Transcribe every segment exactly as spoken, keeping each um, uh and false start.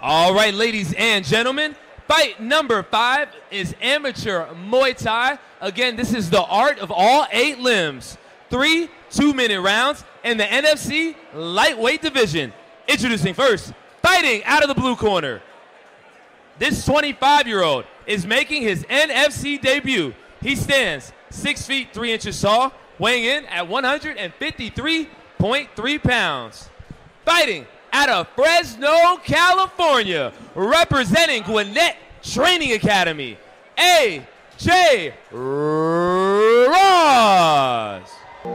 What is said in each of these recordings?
All right, ladies and gentlemen, fight number five is amateur Muay Thai. Again, this is the art of all eight limbs. Three two-minute rounds in the N F C lightweight division. Introducing first, fighting out of the blue corner. This twenty-five-year-old is making his N F C debut. He stands six feet three inches tall, weighing in at one hundred fifty-three point three pounds. Fighting out of Fresno, California, representing Gwinnett Training Academy, A J Ross.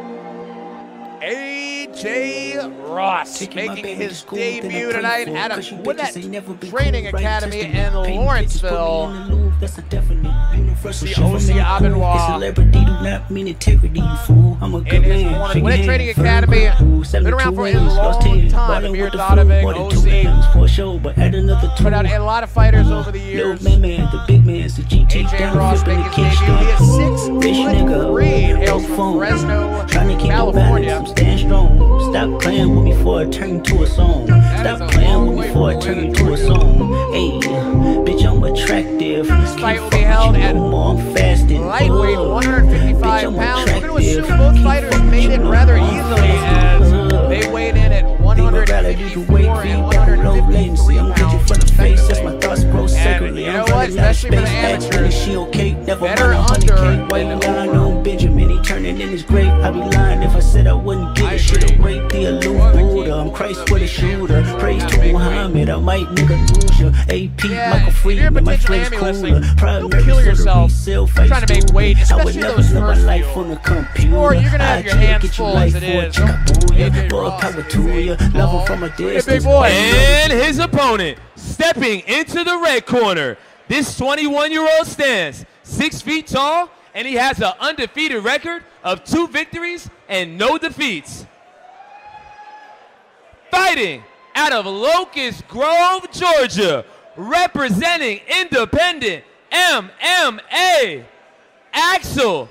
A J Ross making his debut tonight at a Gwinnett Training Academy in Lawrenceville. The O C Abenoir in his corner. Gwinnett Training Academy, been around for a long time. Amir Dodovic, O C, put out a lot of fighters over the years. A J Ross making his debut. He is six foot three, hails from Fresno, California. Stand strong. Stop playing with me before I turn to a song. Stop playing with me before I turn to a song. Hey, bitch, I'm attractive. This fight will be held at lightweight, one hundred fifty-five pounds. We're going to assume both fighters made it rather easily as they weighed in at one hundred fifty-four and one hundred fifty-three pounds. And you know what, especially for the amateurs, better under than over. Benjamin, he turning in his grave. I'd be lying if I said I wouldn't give a shit. A rape, the aloof Buddha. I'm Christ with a shooter. Praise to Muhammad, I might nigga lose ya. A P, yeah, Michael Friedman, my friend's cooler. Don't kill yourself trying to make weight, especially those first few. Or you're gonna have your hands full as it is. Hey, big boy. And his opponent, stepping into the red corner. This twenty-one-year-old stands six feet tall, and he has an undefeated record of two victories and no defeats. Fighting out of Locust Grove, Georgia, representing independent M M A, Axel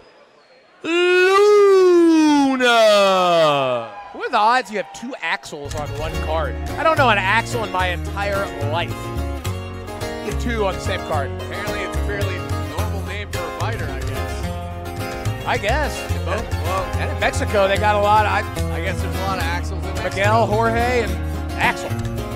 Luna. What are the odds you have two Axels on one card? I don't know an Axel in my entire life. Get two on the same card. Apparently it's a fairly normal name for a fighter, I guess. I guess. Well, well, And in Mexico, they got a lot of, I, I guess there's a lot of Axels in Mexico. Miguel, Jorge, and Axel.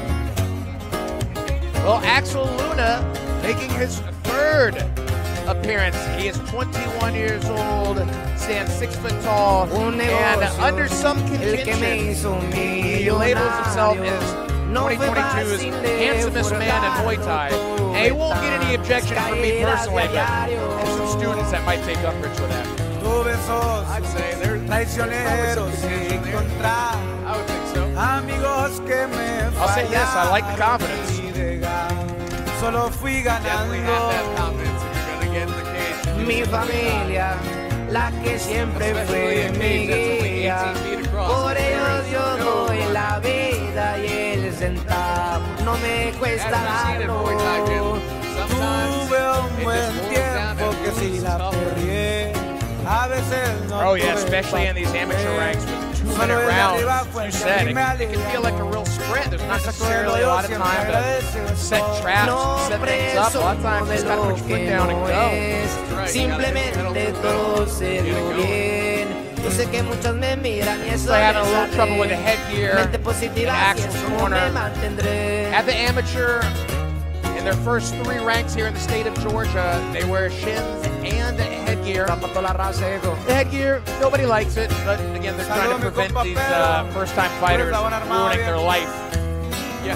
Well, Axel Luna making his third appearance. He is twenty-one years old, stands six foot tall, and under some contention, he labels himself as twenty twenty-two's handsomest man in Muay Thai. And he won't get any objection from me personally, but there's some students that might take umbrage with that. I'd say they're traicioneros encontrar. I would think so. I'll say yes, I like the confidence. Definitely have that confidence if you're going to get in the cage. Mi familia, la que siempre fue mi guía. Por ellos yo doy la vida y el centavo no me cuesta darlo. Tuve un buen tiempo que si la perdí. Oh yeah, especially in these amateur ranks with two-minute rounds. As you said, it, it can feel like a real sprint. There's not necessarily a lot of time to set traps, set things up. A lot of times, you just gotta put your foot down and go. Simplemente todo se dio bien. Yo sé que muchos me miran y eso So I had a little trouble with the headgear in Axel's corner. At the amateur, in their first three ranks here in the state of Georgia, they wear shins and headgear. The headgear, nobody likes it, but again, they're trying to prevent these uh, first-time fighters ruining their life. Yeah.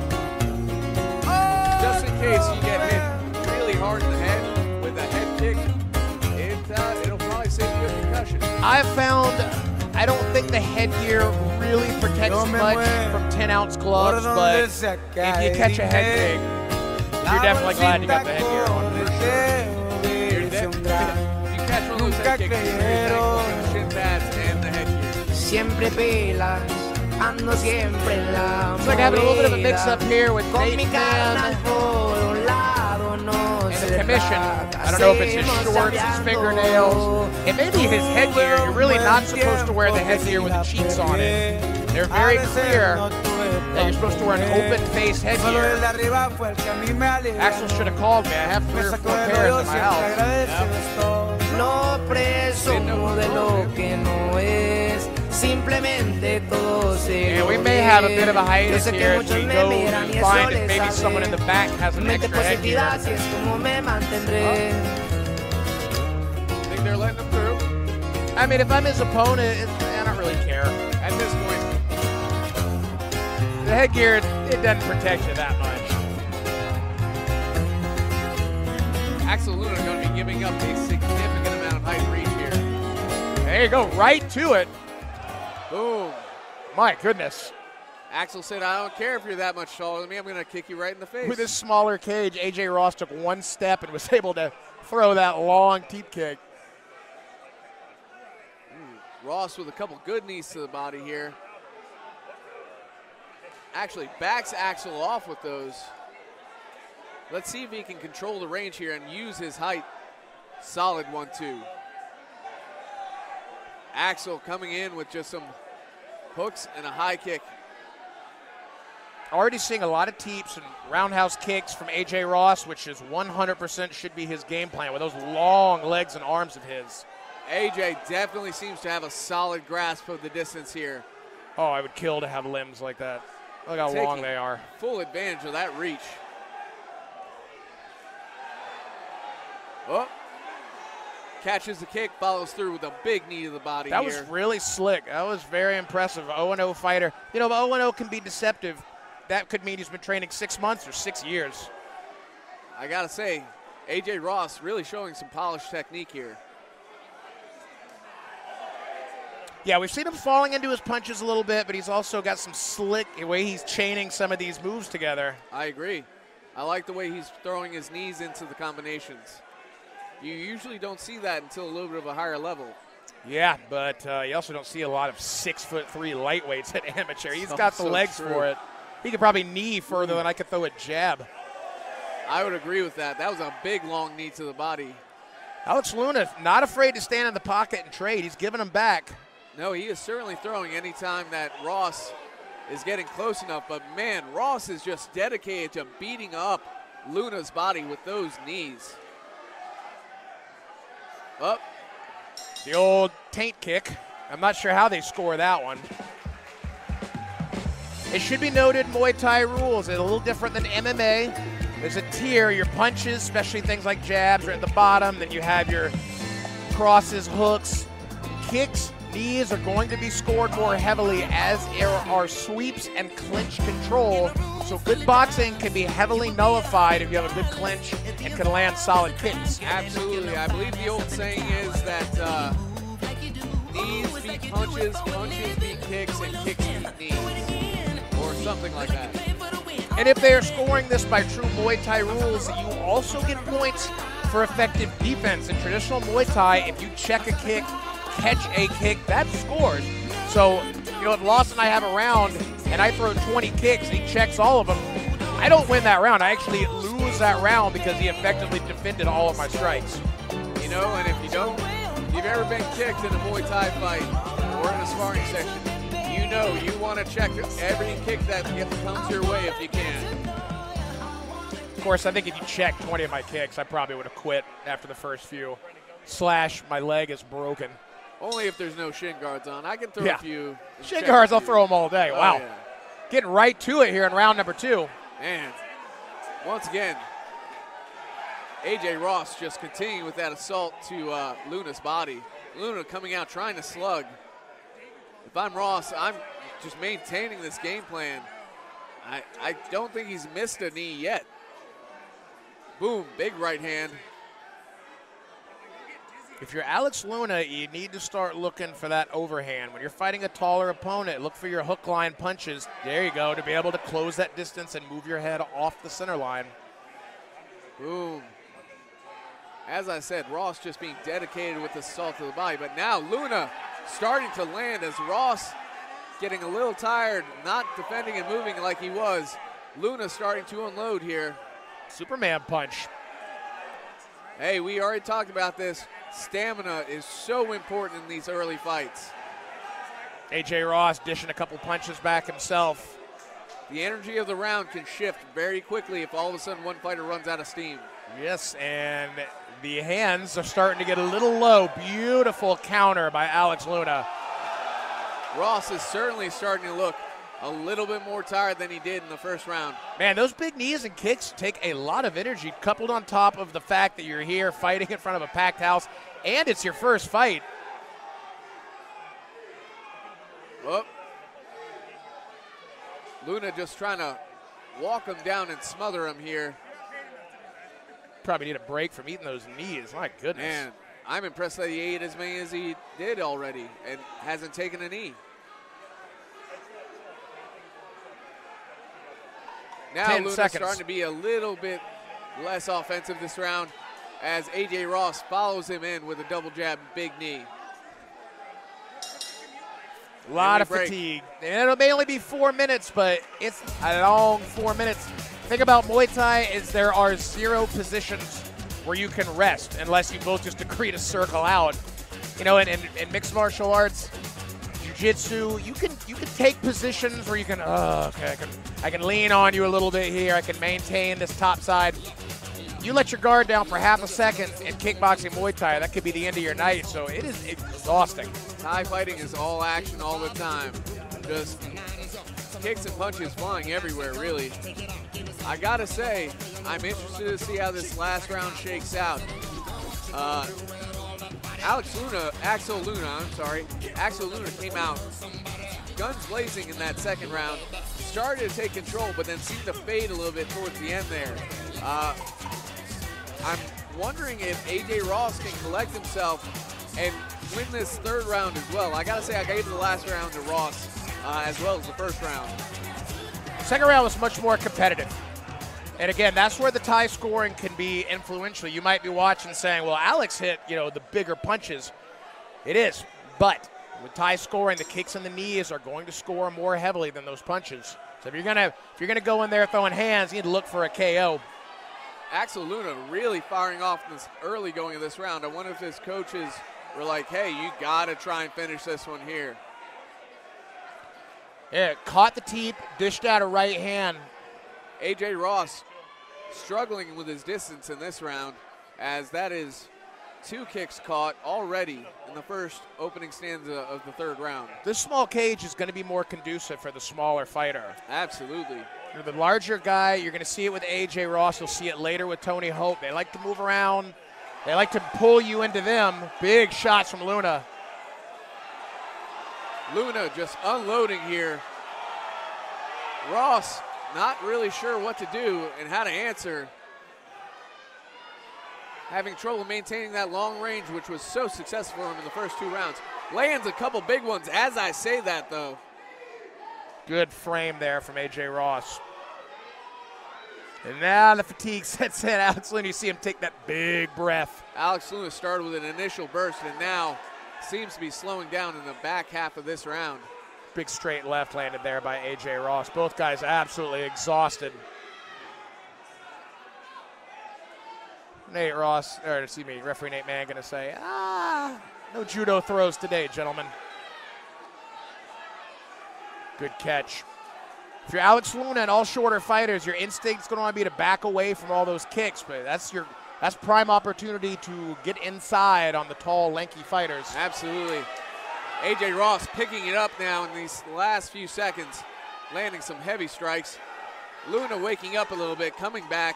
Just in case you get hit really hard in the head with a head kick, it, uh, it'll probably save you a concussion. I've found I don't think the headgear really protects much from ten-ounce gloves, but if you catch a head kick, you're definitely glad you got the headgear on for sure. You're definitely, if you catch one of those head kicks, you're thankful for the shin pads and the headgear. Siempre pilas, ando siempre en la Looks like having a little bit of a mix-up here with Nate mi Mann por un lado no and se the commission. I don't know if it's his shorts, his fingernails, it may be his headgear. You're really not supposed to wear the headgear with the cheeks on it. They're very clear. Yeah, you're supposed to wear an open face headgear. Axel should have called me. I have three or four pairs in my house. No presumo de lo que no es. Simplemente todo se Yeah, we may have a bit of a hiatus here as we go and find if maybe someone in the back has an extra headgear. Think they're letting him through? I mean, if I'm his opponent, it, I don't really care. At this point, the headgear, it doesn't protect you that much. Axel Luna going to be giving up a significant amount of height and reach here. There you go, right to it. Boom. My goodness. Axel said, I don't care if you're that much taller than me. I'm going to kick you right in the face. With this smaller cage, A J Ross took one step and was able to throw that long teep kick. Ooh, Ross with a couple good knees to the body here. Actually backs Axel off with those. Let's see if he can control the range here and use his height. Solid one two. Axel coming in with just some hooks and a high kick. Already seeing a lot of teeps and roundhouse kicks from A J Ross, which is one hundred percent should be his game plan with those long legs and arms of his. A J definitely seems to have a solid grasp of the distance here. Oh, I would kill to have limbs like that. Look how Taking long they are. Full advantage of that reach. Oh, catches the kick, follows through with a big knee to the body That here. was really slick. That was very impressive. oh and oh fighter. You know, oh and oh can be deceptive. That could mean he's been training six months or six years. I gotta say, A J Ross really showing some polished technique here. Yeah, we've seen him falling into his punches a little bit, but he's also got some slick way he's chaining some of these moves together. I agree. I like the way he's throwing his knees into the combinations. You usually don't see that until a little bit of a higher level. Yeah, but uh, you also don't see a lot of six foot three lightweights at amateur. He's So- got the so legs true. for it. He could probably knee further than I could throw a jab. I would agree with that. That was a big, long knee to the body. Alex Luna, not afraid to stand in the pocket and trade. He's giving them back. No, he is certainly throwing any time that Ross is getting close enough. But, man, Ross is just dedicated to beating up Luna's body with those knees. Up. The old taint kick. I'm not sure how they score that one. It should be noted, Muay Thai rules are a little different than M M A. There's a tier. Your punches, especially things like jabs, are at the bottom. Then you have your crosses, hooks, kicks. Knees are going to be scored more heavily as there are sweeps and clinch control. So good boxing can be heavily nullified if you have a good clinch and can land solid kicks. Absolutely. I believe the old saying is that uh, knees beat punches, punches beat kicks, and kicks beat knees. Or something like that. And if they are scoring this by true Muay Thai rules, you also get points for effective defense. In traditional Muay Thai, if you check a kick, catch a kick, that scores. So, you know, if Lawson and I have a round and I throw twenty kicks and he checks all of them, I don't win that round. I actually lose that round because he effectively defended all of my strikes. You know, and if you don't, if you've ever been kicked in a Muay Thai fight or in a sparring session, you know you want to check every kick that comes your way if you can. Of course, I think if you check twenty of my kicks, I probably would have quit after the first few. Slash, my leg is broken. Only if there's no shin guards on. I can throw Yeah. a few. and Shin check guards, a I'll few. throw them all day. Oh, Wow. yeah. Getting right to it here in round number two. And once again, A J Ross just continuing with that assault to uh, Luna's body. Luna coming out trying to slug. If I'm Ross, I'm just maintaining this game plan. I, I don't think he's missed a knee yet. Boom, big right hand. If you're Alex Luna, you need to start looking for that overhand. When you're fighting a taller opponent, look for your hook line punches. There you go, to be able to close that distance and move your head off the center line. Boom. As I said, Ross just being dedicated with the assault to the body. But now Luna starting to land as Ross getting a little tired, not defending and moving like he was. Luna starting to unload here. Superman punch. Hey, we already talked about this. Stamina is so important in these early fights. A J Ross dishing a couple punches back himself. the energy of the round can shift very quickly if all of a sudden one fighter runs out of steam. Yes, and the hands are starting to get a little low. Beautiful counter by Alex Luna. Ross is certainly starting to look a little bit more tired than he did in the first round. Man, those big knees and kicks take a lot of energy, coupled on top of the fact that you're here fighting in front of a packed house, and it's your first fight. Oh. Luna just trying to walk him down and smother him here. Probably need a break from eating those knees. My goodness. Man, I'm impressed that he ate as many as he did already and hasn't taken a knee. Now Luna's seconds. starting to be a little bit less offensive this round as A J Ross follows him in with a double jab big knee. A lot of break. fatigue. And it'll may only be four minutes, but it's a long four minutes. The thing about Muay Thai is there are zero positions where you can rest unless you both just agree to circle out. You know, in, in, in mixed martial arts, jiu-jitsu, you can you can take positions where you can, oh, okay, I can, I can lean on you a little bit here. I can maintain this top side. You let your guard down for half a second in kickboxing Muay Thai, that could be the end of your night. So it is exhausting. Thai fighting is all action all the time. Just kicks and punches flying everywhere, really. I gotta say, I'm interested to see how this last round shakes out. Uh, Alex Luna, Axel Luna, I'm sorry. Axel Luna came out guns blazing in that second round. Started to take control, but then seemed to fade a little bit towards the end there. Uh, I'm wondering if A J Ross can collect himself and win this third round as well. I gotta say, I gave the last round to Ross uh, as well as the first round. Second round was much more competitive. And again, that's where the tie scoring can be influential. You might be watching saying, well, Alex hit, you know, the bigger punches. It is, but with tie scoring, the kicks and the knees are going to score more heavily than those punches. So if you're gonna if you're gonna go in there throwing hands, you need to look for a K O. Axel Luna really firing off this early going of this round. I wonder if his coaches were like, hey, you gotta try and finish this one here. Yeah, caught the teep, dished out a right hand. A J Ross struggling with his distance in this round, as that is two kicks caught already in the first opening stanza of the third round. This small cage is going to be more conducive for the smaller fighter. Absolutely. You're the larger guy. You're going to see it with A J Ross. You'll see it later with Tony Hope. They like to move around. They like to pull you into them. Big shots from Luna. Luna just unloading here. Ross not really sure what to do and how to answer. Having trouble maintaining that long range, which was so successful for him in the first two rounds. Lands a couple big ones as I say that, though. Good frame there from A J Ross. And now the fatigue sets in. Alex Luna, you see him take that big breath. Alex Luna started with an initial burst and now seems to be slowing down in the back half of this round. Big straight left landed there by A J Ross. Both guys absolutely exhausted. Nate Ross, or excuse me, referee Nate Mann gonna say, ah, no judo throws today, gentlemen. Good catch. If you're Alex Luna and all shorter fighters, your instinct's gonna want to be to back away from all those kicks, but that's your that's prime opportunity to get inside on the tall, lanky fighters. Absolutely. A J Ross picking it up now in these last few seconds, landing some heavy strikes. Luna waking up a little bit, coming back.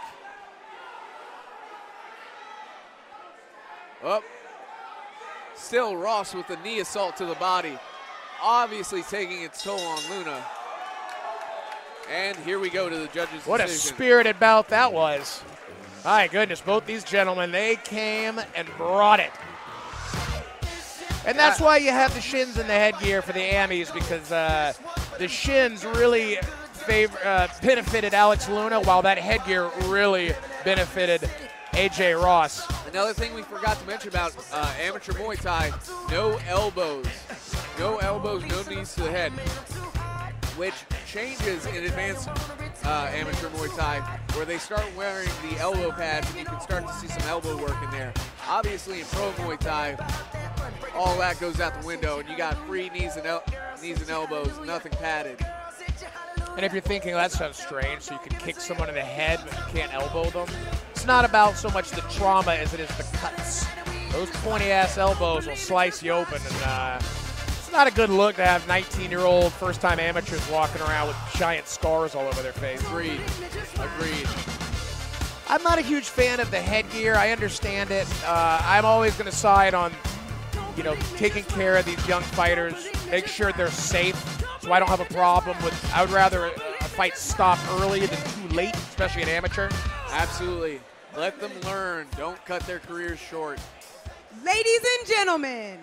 Up. Still Ross with the knee assault to the body. Obviously taking its toll on Luna. And here we go to the judges' What decision. a spirited bout that was. My goodness, both these gentlemen, they came and brought it. And that's why you have the shins and the headgear for the Amis, because uh, the shins really favor, uh, benefited Alex Luna, while that headgear really benefited A J Ross. Another thing we forgot to mention about uh, amateur Muay Thai, no elbows. No elbows, no knees to the head, which changes in advanced uh, amateur Muay Thai, where they start wearing the elbow pads and you can start to see some elbow work in there. Obviously in pro Muay Thai, all that goes out the window and you got free knees and, el knees and elbows, nothing padded. And if you're thinking, oh, that sounds strange, so you can kick someone in the head but you can't elbow them, it's not about so much the trauma as it is the cuts. Those pointy-ass elbows will slice you open, and uh, it's not a good look to have nineteen-year-old first-time amateurs walking around with giant scars all over their face. Agreed. Agreed. I'm not a huge fan of the headgear. I understand it. Uh, I'm always going to side on, you know, taking care of these young fighters, make sure they're safe. So I don't have a problem with, I would rather a, a fight stop early than too late, especially an amateur. Absolutely. Let them learn. Don't cut their careers short. Ladies and gentlemen,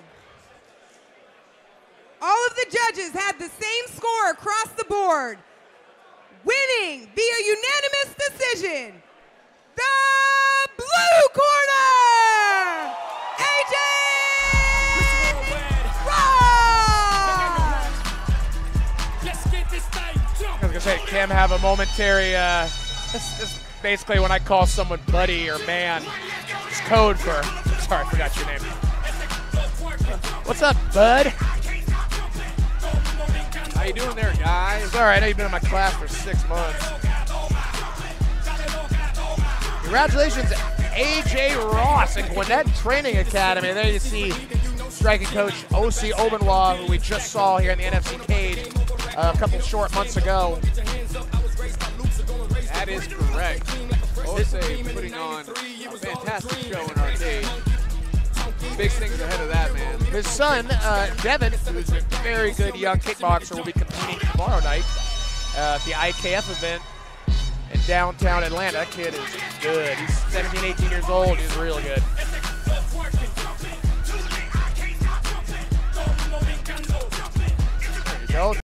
all of the judges had the same score across the board. Winning via unanimous decision, the blue corner, A J Ross! I was going to say, Kim have a momentary, uh, this is basically when I call someone buddy or man, it's code for, sorry, I forgot your name. What's up, bud? How you doing there, guys? Sorry, I know you've been in my class for six months. Congratulations, A J Ross and Gwinnett Training Academy. There you see striking coach O C Obenwa, who we just saw here in the N F C cage uh, a couple short months ago. That is correct. O C putting on a fantastic show in our cage. Big things ahead of that, man. His son, uh, Devin, who's a very good young kickboxer, will be competing tomorrow night uh, at the I K F event in downtown Atlanta. That kid is good. He's seventeen, eighteen years old. He's really good. There you go.